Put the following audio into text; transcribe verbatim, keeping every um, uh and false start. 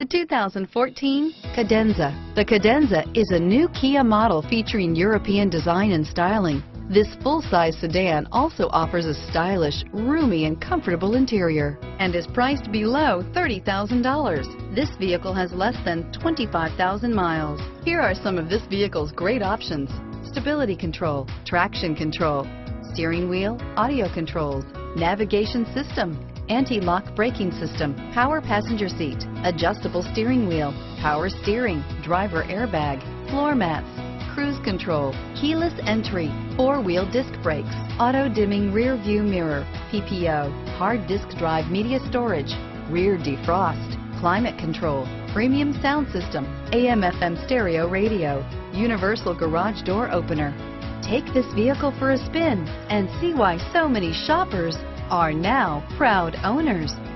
The two thousand fourteen Cadenza. The Cadenza is a new Kia model featuring European design and styling. This full-size sedan also offers a stylish, roomy, and comfortable interior and is priced below thirty thousand dollars. This vehicle has less than twenty-five thousand miles. Here are some of this vehicle's great options: stability control, traction control, steering wheel audio controls, navigation system, anti-lock braking system, power passenger seat, adjustable steering wheel, power steering, driver airbag, floor mats, cruise control, keyless entry, four-wheel disc brakes, auto-dimming rear view mirror, P P O, hard disk drive media storage, rear defrost, climate control, premium sound system, A M F M stereo radio, universal garage door opener. Take this vehicle for a spin and see why so many shoppers are now proud owners.